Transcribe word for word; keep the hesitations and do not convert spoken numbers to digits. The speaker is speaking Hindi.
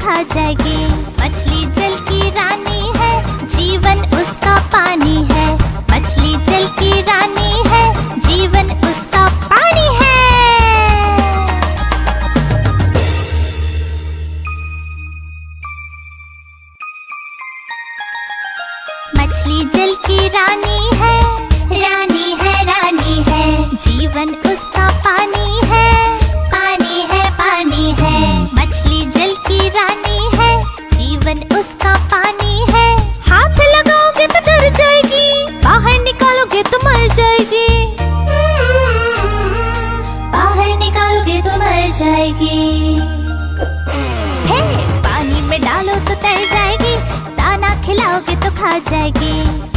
खा जाएगी। मछली जल की रानी है, जीवन उसका पानी है। मछली जल की रानी है, जीवन उसका पानी है। मछली जल की रानी है, रानी है रानी है, जीवन उसका पानी है, पानी है पानी है। मछली जल की रानी है, जीवन उसका पानी है। हाथ लगाओगे तो डर जाएगी, बाहर निकालोगे तो मर जाएगी। बाहर निकालोगे तो मर जाएगी। हे, पानी में डालो तो तर जाएगी, दाना खिलाओगे तो खा जाएगी।